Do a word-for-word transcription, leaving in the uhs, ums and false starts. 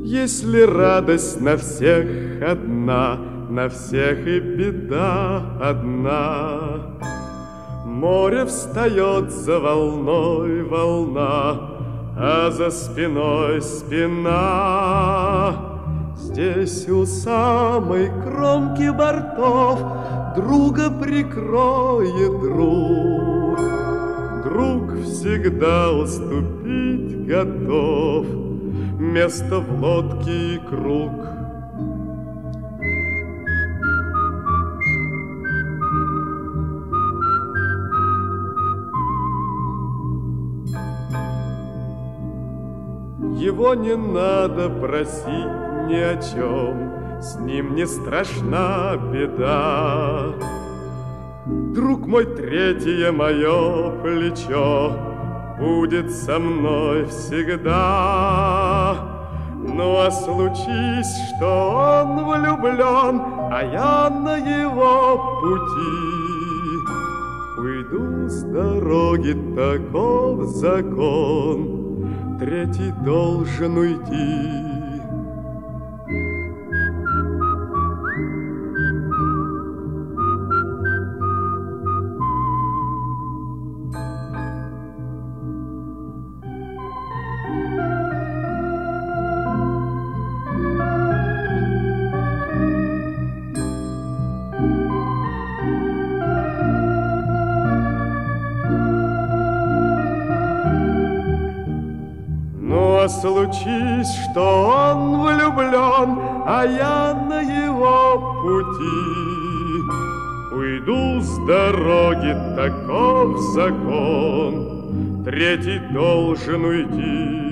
Если радость на всех одна, на всех и беда одна. Море встает за волной волна, а за спиной спина. Здесь у самой кромки бортов друга прикроет друг. Друг всегда уступить готов, место в лодке и круг. Его не надо просить ни о чем, с ним не страшна беда. Друг мой, третье мое плечо будет со мной всегда. Ну а случись, что он влюблен, а я на его пути, уйду с дороги, таков закон, третий должен уйти. Случись, что он влюблен, а я на его пути, уйду с дороги, таков закон, третий должен уйти.